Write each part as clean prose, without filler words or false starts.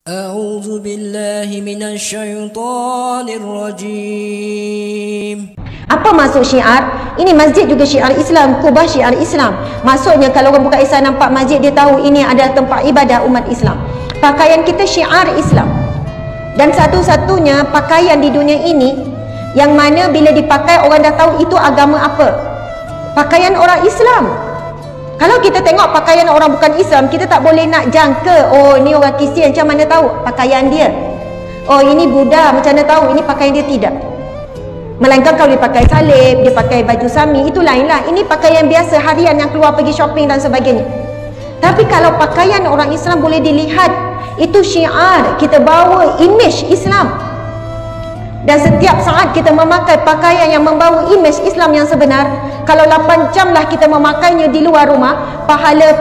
أعوذ بالله من الشيطان الرجيم. Apa maksud syiar? Ini masjid juga syiar Islam, kubah syiar Islam. Maksudnya kalau orang buka Islam nampak masjid, dia tahu ini adalah tempat ibadah umat Islam. Pakaian kita syiar Islam. Dan satu-satunya pakaian di dunia ini yang mana bila dipakai orang dah tahu itu agama apa. Pakaian orang Islam. Kalau kita tengok pakaian orang bukan Islam, kita tak boleh nak jangka, oh ini orang Kristian, macam mana tahu pakaian dia? Oh ini Buddha, macam mana tahu ini pakaian dia? Tidak. Melainkan kalau dia pakai salib, dia pakai baju sami, itu lainlah. Ini pakaian biasa harian yang keluar pergi shopping dan sebagainya. Tapi kalau pakaian orang Islam boleh dilihat, itu syiar, kita bawa image Islam. Dan setiap saat kita memakai pakaian yang membawa image Islam yang sebenar, kalau 8 jam lah kita memakainya di luar rumah, pahala.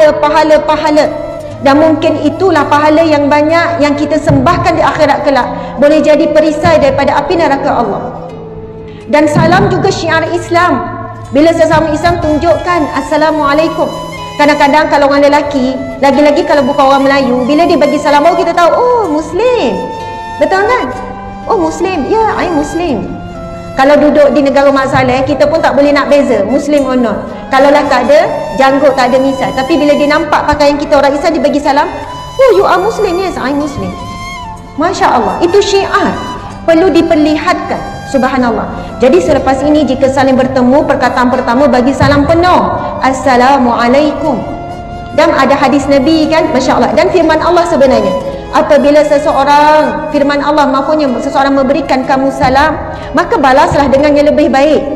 Dan mungkin itulah pahala yang banyak yang kita sembahkan di akhirat kelak, boleh jadi perisai daripada api neraka Allah. Dan salam juga syiar Islam. Bila sesama Islam tunjukkan Assalamualaikum. Kadang-kadang kalau orang lelaki, lagi-lagi kalau bukan orang Melayu, bila dia bagi salam baru kita tahu, oh Muslim. Betul kan? Oh Muslim, ya I Muslim. Kalau duduk di negara Mak Saleh, kita pun tak boleh nak beza Muslim or not. Kalau lah tak ada janggut, tak ada misal. Tapi bila dia nampak pakaian kita orang Islam, dia bagi salam, oh you are Muslim, yes I Muslim. Masya Allah, itu syiar, perlu diperlihatkan. Subhanallah. Jadi selepas ini jika saling bertemu, perkataan pertama bagi salam penuh, Assalamualaikum. Dan ada hadis Nabi kan, Masya Allah. Dan firman Allah sebenarnya, apabila seseorang, firman Allah maksudnya seseorang memberikan kamu salam, maka balaslah dengan yang lebih baik.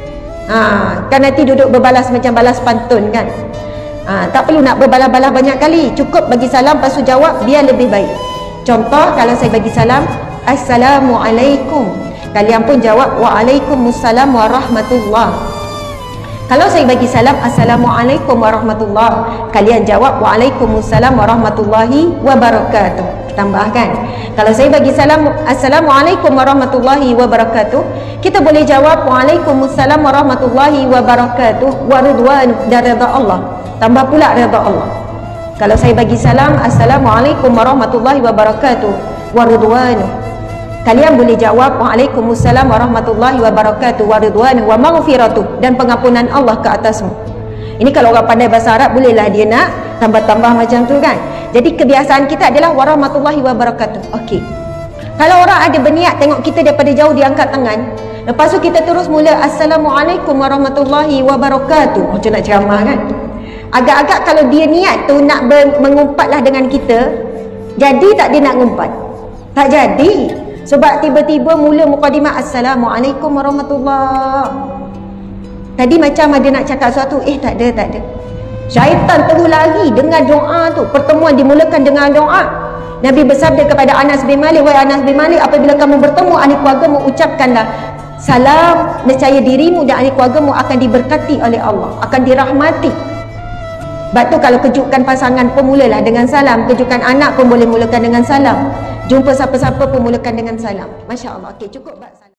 Kan nanti duduk berbalas macam balas pantun kan. Tak perlu nak berbalas-balas banyak kali, cukup bagi salam lepas tu jawab, biar lebih baik. Contoh, kalau saya bagi salam Assalamualaikum, kalian pun jawab Waalaikumsalam warahmatullah. Kalau saya bagi salam Assalamualaikum warahmatullah, kalian jawab Waalaikumsalam warahmatullahi wabarakatuh. Tambahkan, kalau saya bagi salam Assalamualaikum warahmatullahi wabarakatuh, kita boleh jawab Waalaikumsalam warahmatullahi wabarakatuh wa ridwan dan redha Allah. Tambah pula redha Allah. Kalau saya bagi salam Assalamualaikum warahmatullahi wabarakatuh wa ridwan, kalian boleh jawab Waalaikumsalam warahmatullahi wabarakatuh wa ridwan wa maghfiratuh, dan pengampunan Allah ke atasmu. Ini kalau orang pandai bahasa Arab, bolehlah dia nak tambah-tambah macam tu kan. Jadi kebiasaan kita adalah warahmatullahi wabarakatuh. Okey. Kalau orang ada berniat tengok kita daripada jauh, dia angkat tangan. Lepas tu kita terus mula Assalamualaikum warahmatullahi wabarakatuh. Macam nak ceramah kan. Agak-agak kalau dia niat tu nak mengumpatlah dengan kita, jadi tak dia nak ngumpat? Tak jadi. Sebab tiba-tiba mula mukadimah Assalamualaikum warahmatullahi. Tadi macam ada nak cakap sesuatu, tak ada. Syaitan terus lari dengan doa tu. Pertemuan dimulakan dengan doa. Nabi bersabda kepada Anas bin Malik, wahai Anas bin Malik, apabila kamu bertemu ahli keluargamu, ucapkanlah salam, nescaya dirimu dan ahli keluargamu akan diberkati oleh Allah, akan dirahmati. Sebab tu kalau kejutkan pasangan pun mulalah dengan salam. Kejutkan anak pun boleh mulakan dengan salam. Jumpa siapa-siapa pun mulakan dengan salam. Masya Allah. Okey, cukup.